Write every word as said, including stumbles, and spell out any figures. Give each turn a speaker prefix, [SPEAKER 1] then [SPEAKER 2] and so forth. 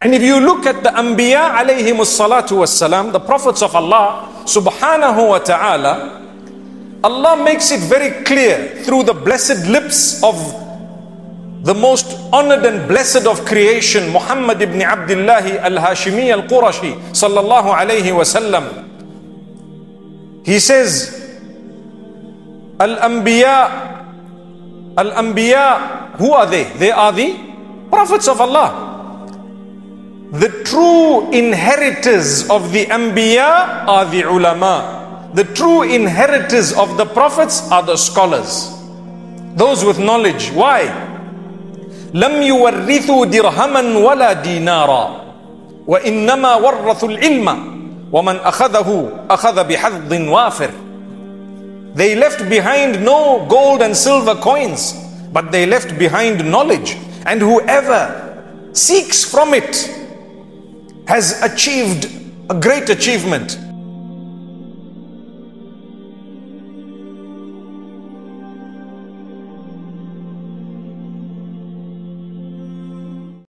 [SPEAKER 1] And if you look at the Anbiya alayhimus salatu wassalam, the prophets of Allah subhanahu wa ta'ala, Allah makes it very clear through the blessed lips of the most honored and blessed of creation, Muhammad ibn Abdullah al-Hashimi al-Qurashi sallallahu alayhi wa sallam. He says, Al-Anbiya, Al-Anbiya, who are they? They are the prophets of Allah. The true inheritors of the Anbiya are the ulama. The true inheritors of the prophets are the scholars, those with knowledge. Why? لم يورثوا درهما ولا دينارا وإنما ورثوا العلم ومن أخذه أخذ بحظ وافر. They left behind no gold and silver coins, but they left behind knowledge, and whoever seeks from it has achieved a great achievement.